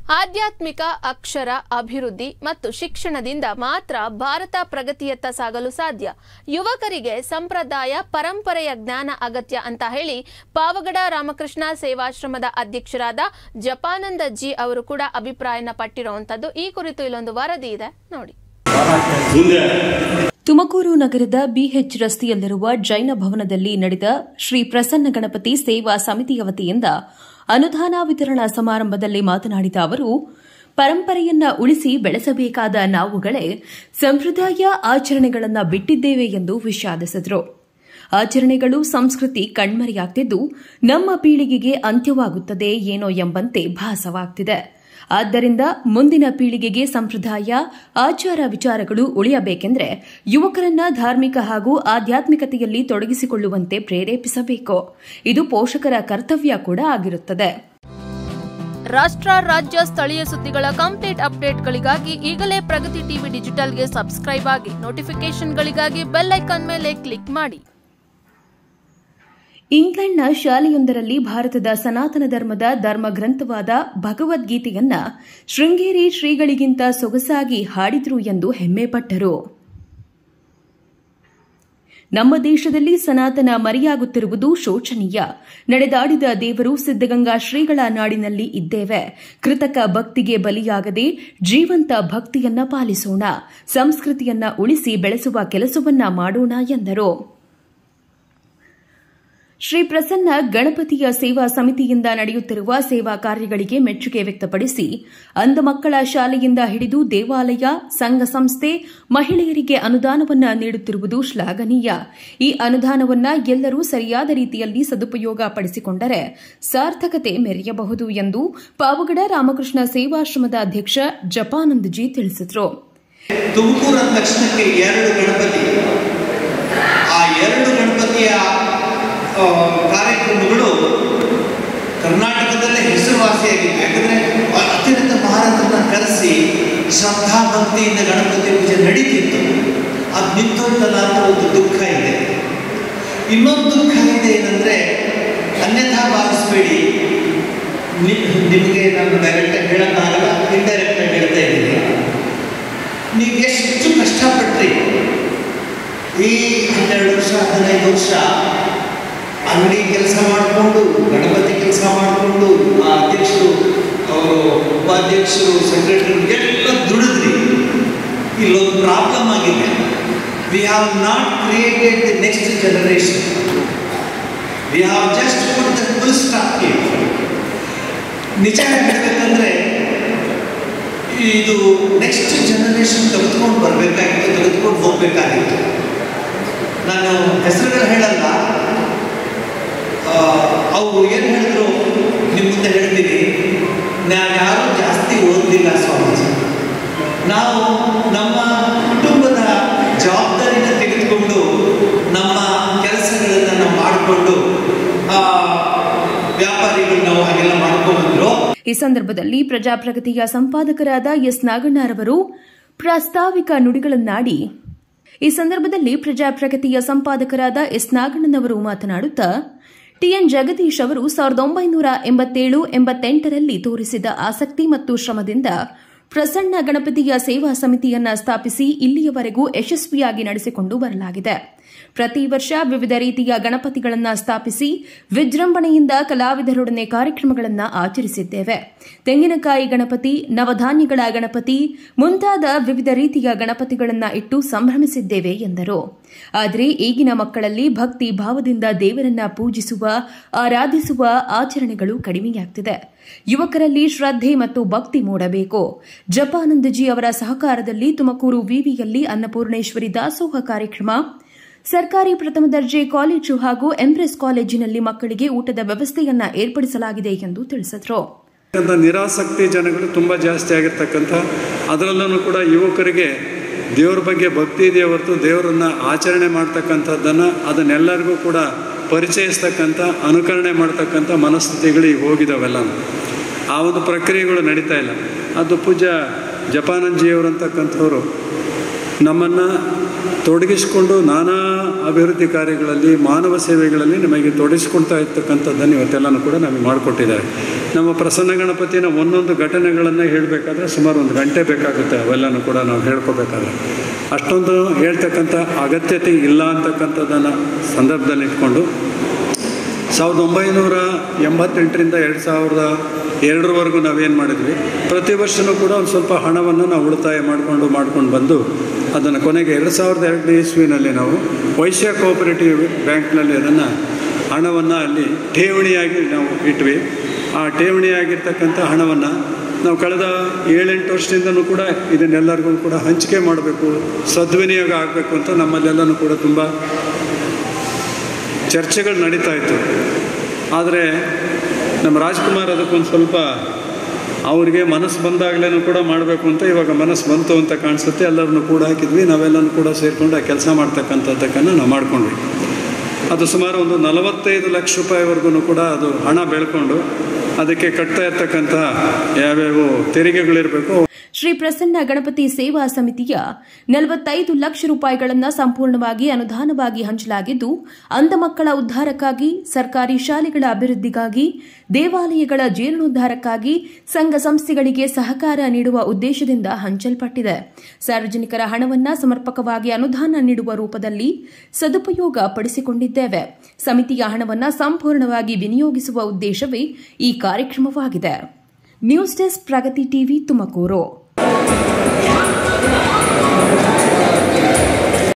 ಆಧ್ಯಾತ್ಮಿಕ ಅಕ್ಷರ ಅಭಿವೃದ್ಧಿ ಮತ್ತು ಶಿಕ್ಷಣದಿಂದ ಮಾತ್ರ ಭಾರತ ಪ್ರಗತಿಯತ್ತ ಸಾಗಲು ಸಾಧ್ಯ. ಯುವಕರಿಗೆ ಸಂಪ್ರದಾಯ ಪರಂಪರೆಯ ಜ್ಞಾನ ಅಗತ್ಯ ಅಂತ ಹೇಳಿ ಪಾವಗಡ ರಾಮಕೃಷ್ಣ ಸೇವಾಶ್ರಮದ ಅಧ್ಯಕ್ಷರಾದ ಜಪಾನಂದ ಜಿ ಅವರು ಕೂಡ ಅಭಿಪ್ರಾಯನ ಪಟ್ಟಿರುವಂತದ್ದು. ಈ ಕುರಿತು ಇಲ್ಲೊಂದು ವರದಿ ಇದೆ ನೋಡಿ. ತುಮಕೂರು ನಗರದ ಬಿಎಚ್ ರಸ್ತೆಯಲ್ಲಿರುವ ಜೈನ ಭವನದಲ್ಲಿ ನಡೆದ ಶ್ರೀ ಪ್ರಸನ್ನ ಗಣಪತಿ ಸೇವಾ ಸಮಿತಿಯ ವತಿಯಿಂದ ಅನುದಾನ ವಿತರಣಾ ಸಮಾರಂಭದಲ್ಲಿ ಮಾತನಾಡಿದ ಅವರು, ಪರಂಪರೆಯನ್ನ ಉಳಿಸಿ ಬೆಳೆಸಬೇಕಾದ ನಾವುಗಳೇ ಸಂಪ್ರದಾಯ ಆಚರಣೆಗಳನ್ನು ಬಿಟ್ಟಿದ್ದೇವೆ ಎಂದು ವಿಷಾದಿಸಿದರು. ಆಚರಣೆಗಳು ಸಂಸ್ಕೃತಿ ಕಣ್ಮರೆಯಾಗ್ತಿದ್ದು ನಮ್ಮ ಪೀಳಿಗೆಗೆ ಅಂತ್ಯವಾಗುತ್ತದೆ ಏನೋ ಎಂಬಂತೆ ಭಾಸವಾಗ್ತಿದೆ. ಆದ್ದರಿಂದ ಮುಂದಿನ ಪೀಳಿಗೆಗೆ ಸಂಪ್ರದಾಯ ಆಚಾರ ವಿಚಾರಗಳು ಉಳಿಯಬೇಕೆಂದರೆ ಯುವಕರನ್ನ ಧಾರ್ಮಿಕ ಹಾಗೂ ಆಧ್ಯಾತ್ಮಿಕತೆಯಲ್ಲಿ ತೊಡಗಿಸಿಕೊಳ್ಳುವಂತೆ ಪ್ರೇರೇಪಿಸಬೇಕು. ಇದು ಪೋಷಕರ ಕರ್ತವ್ಯ ಕೂಡ ಆಗಿರುತ್ತದೆ. ರಾಷ್ಟ್ರ, ರಾಜ್ಯ, ಸ್ಥಳೀಯ ಸುದ್ದಿಗಳ ಕಂಪ್ಲೀಟ್ ಅಪ್ಡೇಟ್ಗಳಿಗಾಗಿ ಈಗಲೇ ಪ್ರಗತಿ ಟಿವಿ ಡಿಜಿಟಲ್ಗೆ ಸಬ್ಸ್ಕ್ರೈಬ್ ಆಗಿ, ನೋಟಿಫಿಕೇಶನ್ಗಳಿಗಾಗಿ ಬೆಲ್ ಐಕಾನ್ ಮೇಲೆ ಕ್ಲಿಕ್ ಮಾಡಿ. ಇಂಗ್ಲೆಂಡ್ನ ಶಾಲೆಯೊಂದರಲ್ಲಿ ಭಾರತದ ಸನಾತನ ಧರ್ಮದ ಧರ್ಮಗ್ರಂಥವಾದ ಭಗವದ್ಗೀತೆಯನ್ನ ಶೃಂಗೇರಿ ಶ್ರೀಗಳಿಗಿಂತ ಸೊಗಸಾಗಿ ಹಾಡಿದ್ರು ಎಂದು ಹೆಮ್ಮೆಪಟ್ಟರು. ನಮ್ಮ ದೇಶದಲ್ಲಿ ಸನಾತನ ಮರೆಯಾಗುತ್ತಿರುವುದು ಶೋಚನೀಯ. ನಡೆದಾಡಿದ ದೇವರು ಸಿದ್ದಗಂಗಾ ಶ್ರೀಗಳ ನಾಡಿನಲ್ಲಿ ಇದ್ದೇವೆ. ಕೃತಕ ಭಕ್ತಿಗೆ ಬಲಿಯಾಗದೆ ಜೀವಂತ ಭಕ್ತಿಯನ್ನ ಪಾಲಿಸೋಣ, ಸಂಸ್ಕೃತಿಯನ್ನ ಉಳಿಸಿ ಬೆಳೆಸುವ ಕೆಲಸವನ್ನ ಮಾಡೋಣ ಎಂದರು. ಶ್ರೀ ಪ್ರಸನ್ನ ಗಣಪತಿಯ ಸೇವಾ ಸಮಿತಿಯಿಂದ ನಡೆಯುತ್ತಿರುವ ಸೇವಾ ಕಾರ್ಯಗಳಿಗೆ ಮೆಚ್ಚುಗೆ ವ್ಯಕ್ತಪಡಿಸಿ, ಅಂಧ ಮಕ್ಕಳ ಶಾಲೆಯಿಂದ ಹಿಡಿದು ದೇವಾಲಯ, ಸಂಘ ಸಂಸ್ಥೆ, ಮಹಿಳೆಯರಿಗೆ ಅನುದಾನವನ್ನ ನೀಡುತ್ತಿರುವುದು ಶ್ಲಾಘನೀಯ. ಈ ಅನುದಾನವನ್ನ ಎಲ್ಲರೂ ಸರಿಯಾದ ರೀತಿಯಲ್ಲಿ ಸದುಪಯೋಗ ಪಡಿಸಿಕೊಂಡರೆ ಸಾರ್ಥಕತೆ ಮೆರೆಯಬಹುದು ಎಂದು ಪಾವಗಡ ರಾಮಕೃಷ್ಣ ಸೇವಾಶ್ರಮದ ಅಧ್ಯಕ್ಷ ಜಪಾನಂದ ಜಿ ತಿಳಿಸಿದರು. ತುಮಕೂರು ಅಂದ ತಕ್ಷಣಕ್ಕೆ ಎರಡು ಗಣಪತಿ, ಆ ಎರಡು ಗಣಪತಿಯ ಕಾರ್ಯಕ್ರಮಗಳು ಕರ್ನಾಟಕದಲ್ಲೇ ಹೆಸರುವಾಸಿಯಾಗಿವೆ. ಯಾಕಂದರೆ ಅತ್ಯಂತ ಮಹಾರಾಜರನ್ನ ಕರೆಸಿ ಶ್ರದ್ಧಾ ಭಕ್ತಿಯಿಂದ ಗಣಪತಿ ಪೂಜೆ ನಡೀತಿತ್ತು. ಅದು ನಿಂತೋಯ್ತಲ್ಲ ಅಂತ ಒಂದು ದುಃಖ ಇದೆ. ಇನ್ನೊಂದು ದುಃಖ ಇದೆ ಏನಂದರೆ, ಅನ್ಯಥಾ ಭಾವಿಸಬೇಡಿ, ನಿಮಗೆ ನಾನು ಡೈರೆಕ್ಟಾಗಿ ಹೇಳೋಕ್ಕಾಗಲ್ಲ, ಇಂಡೈರೆಕ್ಟಾಗಿ ಹೇಳ್ತಾ ಇದ್ದೀನಿ. ನೀವು ಎಷ್ಟು ಕಷ್ಟಪಟ್ರಿ ಈ 12 ವರ್ಷ 15 ವರ್ಷ ಅಂಗಡಿ ಕೆಲಸ ಮಾಡಿಕೊಂಡು, ಗಣಪತಿ ಕೆಲಸ ಮಾಡಿಕೊಂಡು, ಅಧ್ಯಕ್ಷರು, ಅವರು ಉಪಾಧ್ಯಕ್ಷರು, ಸೆಕ್ರೆಟರಿ ಎಲ್ಲ ದುಡಿದ್ರಿ. ಇಲ್ಲೊಂದು ಪ್ರಾಬ್ಲಮ್ ಆಗಿದೆ. We have not created the next generation. We have just put the full stop here. ನಿಜ ಹೇಳಬೇಕಂದ್ರೆ ಇದು ನೆಕ್ಸ್ಟ್ ಜನರೇಷನ್ ತೆಗೆದುಕೊಂಡು ಬರಬೇಕಾಗಿತ್ತು, ತೆಗೆದುಕೊಂಡು ಹೋಗಬೇಕಾಗಿತ್ತು. ನಾನು ಹೆಸರುಗಳು ಹೇಳಲ್ಲ, ಅವರು ಏನು ಹೇಳಿದ್ರು ನಿಮ್ಮ ಮುಂದೆ ಹೇಳ್ತೀನಿ. ನಾವು ಯಾರೂ ಜಾಸ್ತಿ ಓದಲಿಲ್ಲ ಸ್ವಾಮೀಜಿ. ನಾವು ನಮ್ಮ ಕುಟುಂಬದ ಜವಾಬ್ದಾರಿನ ತೆಗೆದುಕೊಂಡು ನಮ್ಮ ಕೆಲಸಗಳನ್ನು ನಾವು ಮಾಡಿಕೊಂಡು ವ್ಯಾಪಾರಿಗಳು ನಾವು ಹಾಗೆಲ್ಲ ಮಾಡ್ಕೊಂಡ್ಬಂದ್ರು. ಈ ಸಂದರ್ಭದಲ್ಲಿ ಪ್ರಜಾಪ್ರಗತಿಯ ಸಂಪಾದಕರಾದ ಎಸ್ ನಾಗಣ್ಣರವರು ಪ್ರಾಸ್ತಾವಿಕ ನುಡಿಗಳನ್ನಾಡಿ ಮಾತನಾಡುತ್ತಾ, ಟಿಎನ್ ಜಗದೀಶ್ ಅವರು 1987-88ರಲ್ಲಿ ತೋರಿಸಿದ ಆಸಕ್ತಿ ಮತ್ತು ಶ್ರಮದಿಂದ ಪ್ರಸನ್ನ ಗಣಪತಿಯ ಸೇವಾ ಸಮಿತಿಯನ್ನ ಸ್ಥಾಪಿಸಿ ಇಲ್ಲಿಯವರೆಗೂ ಯಶಸ್ವಿಯಾಗಿ ನಡೆಸಿಕೊಂಡು ಬರಲಾಗಿದೆ. ಪ್ರತಿ ವರ್ಷ ವಿವಿಧ ರೀತಿಯ ಗಣಪತಿಗಳನ್ನು ಸ್ಥಾಪಿಸಿ ವಿಜೃಂಭಣೆಯಿಂದ ಕಲಾವಿದರೊಡನೆ ಕಾರ್ಯಕ್ರಮಗಳನ್ನು ಆಚರಿಸಿದ್ದೇವೆ. ತೆಂಗಿನಕಾಯಿ ಗಣಪತಿ, ನವಧಾನ್ಯಗಳ ಗಣಪತಿ ಮುಂತಾದ ವಿವಿಧ ರೀತಿಯ ಗಣಪತಿಗಳನ್ನು ಇಟ್ಟು ಸಂಭ್ರಮಿಸಿದ್ದೇವೆ ಎಂದರು. ಆದರೆ ಈಗಿನ ಮಕ್ಕಳಲ್ಲಿ ಭಕ್ತಿ ಭಾವದಿಂದ ದೇವರನ್ನ ಪೂಜಿಸುವ, ಆರಾಧಿಸುವ ಆಚರಣೆಗಳು ಕಡಿಮೆಯಾಗ್ತಿದೆ. ಯುವಕರಲ್ಲಿ ಶ್ರದ್ಧೆ ಮತ್ತು ಭಕ್ತಿ ಮೂಡಬೇಕು. ಜಪಾನಂದಜಿ ಅವರ ಸಹಕಾರದಲ್ಲಿ ತುಮಕೂರು ವಿವಿಯಲ್ಲಿ ಅನ್ನಪೂರ್ಣೇಶ್ವರಿ ದಾಸೋಹ ಕಾರ್ಯಕ್ರಮ, ಸರ್ಕಾರಿ ಪ್ರಥಮ ದರ್ಜೆ ಕಾಲೇಜು ಹಾಗೂ ಎಂಪ್ರೆಸ್ ಕಾಲೇಜಿನಲ್ಲಿ ಮಕ್ಕಳಿಗೆ ಊಟದ ವ್ಯವಸ್ಥೆಯನ್ನ ಏರ್ಪಡಿಸಲಾಗಿದೆ ಎಂದು ತಿಳಿಸಿದರು. ನಿರಾಸಕ್ತಿ ಜನಗಳು ತುಂಬ ಜಾಸ್ತಿ ಆಗಿರ್ತಕ್ಕಂಥ, ಅದರಲ್ಲೂ ಕೂಡ ಯುವಕರಿಗೆ ದೇವರ ಬಗ್ಗೆ ಭಕ್ತಿ ಇದೆಯೇ ಹೊರತು ದೇವರನ್ನು ಆಚರಣೆ ಮಾಡ್ತಕ್ಕಂಥದ್ದನ್ನು ಅದನ್ನೆಲ್ಲರಿಗೂ ಕೂಡ ಪರಿಚಯಿಸ್ತಕ್ಕಂಥ, ಅನುಕರಣೆ ಮಾಡ್ತಕ್ಕಂಥ ಮನಸ್ಥಿತಿಗಳು ಈಗ ಹೋಗಿದ್ದಾವೆಲ್ಲ. ಆ ಒಂದು ಪ್ರಕ್ರಿಯೆಗಳು ನಡೀತಾ ಇಲ್ಲ. ಅದು ಪೂಜ್ಯ ಜಪಾನಂದಜಿಯವರಂತಕ್ಕಂಥವ್ರು ನಮ್ಮನ್ನು ತೊಡಗಿಸಿಕೊಂಡು ನಾನಾ ಅಭಿವೃದ್ಧಿ ಕಾರ್ಯಗಳಲ್ಲಿ, ಮಾನವ ಸೇವೆಗಳಲ್ಲಿ ನಮಗೆ ತೊಡಗಿಸ್ಕೊಳ್ತಾ ಇರ್ತಕ್ಕಂಥದ್ದನ್ನು ಇವತ್ತೆಲ್ಲನೂ ಕೂಡ ನಮಗೆ ಮಾಡಿಕೊಟ್ಟಿದ್ದಾರೆ. ನಮ್ಮ ಪ್ರಸನ್ನ ಗಣಪತಿನ ಒಂದೊಂದು ಘಟನೆಗಳನ್ನು ಹೇಳಬೇಕಾದ್ರೆ ಸುಮಾರು 1 ಗಂಟೆ ಬೇಕಾಗುತ್ತೆ. ಅವೆಲ್ಲನೂ ಕೂಡ ನಾವು ಹೇಳ್ಕೋಬೇಕಾದ್ರೆ ಅಷ್ಟೊಂದು ಹೇಳ್ತಕ್ಕಂಥ ಅಗತ್ಯತೆ ಇಲ್ಲ ಅಂತಕ್ಕಂಥದ್ದನ್ನು ಸಂದರ್ಭದಲ್ಲಿ ಇಟ್ಕೊಂಡು 1988ರಿಂದ 2002 ನಾವೇನು ಮಾಡಿದ್ವಿ, ಪ್ರತಿ ವರ್ಷವೂ ಕೂಡ ಒಂದು ಸ್ವಲ್ಪ ಹಣವನ್ನು ನಾವು ಉಳಿತಾಯ ಮಾಡ್ಕೊಂಡು ಬಂದು ಅದನ್ನು ಕೊನೆಗೆ 2002 ಇಸ್ವಿನಲ್ಲಿ ನಾವು ವೈಶ್ಯ ಕೋಆಪರೇಟಿವ್ ಬ್ಯಾಂಕ್ನಲ್ಲಿ ಅದನ್ನು ಹಣವನ್ನು ಅಲ್ಲಿ ಠೇವಣಿಯಾಗಿ ನಾವು ಇಟ್ವಿ. ಆ ಠೇವಣಿಯಾಗಿರ್ತಕ್ಕಂಥ ಹಣವನ್ನು ನಾವು ಕಳೆದ 7-8 ವರ್ಷದಿಂದನೂ ಕೂಡ ಇದನ್ನೆಲ್ಲರಿಗೂ ಕೂಡ ಹಂಚಿಕೆ ಮಾಡಬೇಕು, ಸದ್ವಿನಿಯೋಗ ಆಗಬೇಕು ಅಂತ ನಮ್ಮಲ್ಲೆಲ್ಲನೂ ಕೂಡ ತುಂಬ ಚರ್ಚೆಗಳು ನಡೀತಾ ಇತ್ತು. ಆದರೆ ನಮ್ಮ ರಾಜ್ಕುಮಾರ್ ಅದಕ್ಕೊಂದು ಸ್ವಲ್ಪ ಅವ್ರಿಗೆ ಮನಸ್ಸು ಬಂದಾಗಲೇ ಕೂಡ ಮಾಡಬೇಕು ಅಂತ ಇವಾಗ ಮನಸ್ಸು ಬಂತು ಅಂತ ಕಾಣಿಸುತ್ತೆ. ಎಲ್ಲರನ್ನೂ ಕೂಡ ಹಾಕಿದ್ವಿ, ನಾವೆಲ್ಲನೂ ಕೂಡ ಸೇರಿಕೊಂಡು ಆ ಕೆಲಸ ಮಾಡ್ತಕ್ಕಂಥದ್ದಕ್ಕನ್ನು ನಾವು ಮಾಡಿಕೊಂಡ್ವಿ. ಅದು ಸುಮಾರು ಒಂದು 45 ಲಕ್ಷ ರೂಪಾಯಿವರೆಗೂ ಕೂಡ ಅದು ಹಣ ಬೆಳ್ಕೊಂಡು ಅದಕ್ಕೆ ಕಟ್ತಾ ಇರ್ತಕ್ಕಂಥ ಯಾವ್ಯಾವ ತೆರಿಗೆಗಳಿರಬೇಕು. ಶ್ರೀ ಪ್ರಸನ್ನ ಗಣಪತಿ ಸೇವಾ ಸಮಿತಿಯ 45 ಲಕ್ಷ ರೂಪಾಯಿಗಳನ್ನು ಸಂಪೂರ್ಣವಾಗಿ ಅನುದಾನವಾಗಿ ಹಂಚಲಾಗಿದ್ದು, ಅಂಧ ಮಕ್ಕಳ ಉದ್ಧಾರಕ್ಕಾಗಿ, ಸರ್ಕಾರಿ ಶಾಲೆಗಳ ಅಭಿವೃದ್ಧಿಗಾಗಿ, ದೇವಾಲಯಗಳ ಜೀರ್ಣೋದ್ಧಾರಕ್ಕಾಗಿ ಸಂಘ ಸಂಸ್ಥೆಗಳಿಗೆ ಸಹಕಾರ ನೀಡುವ ಉದ್ದೇಶದಿಂದ ಹಂಚಲ್ಪಟ್ಟಿದೆ. ಸಾರ್ವಜನಿಕರ ಹಣವನ್ನು ಸಮರ್ಪಕವಾಗಿ ಅನುದಾನ ನೀಡುವ ರೂಪದಲ್ಲಿ ಸದುಪಯೋಗ ಪಡಿಸಿಕೊಂಡಿದ್ದೇವೆ. ಸಮಿತಿಯ ಹಣವನ್ನು ಸಂಪೂರ್ಣವಾಗಿ ವಿನಿಯೋಗಿಸುವ ಉದ್ದೇಶವೇ ಈ ಕಾರ್ಯಕ್ರಮವಾಗಿದೆ. News desk, Pragati TV, Tumakuru.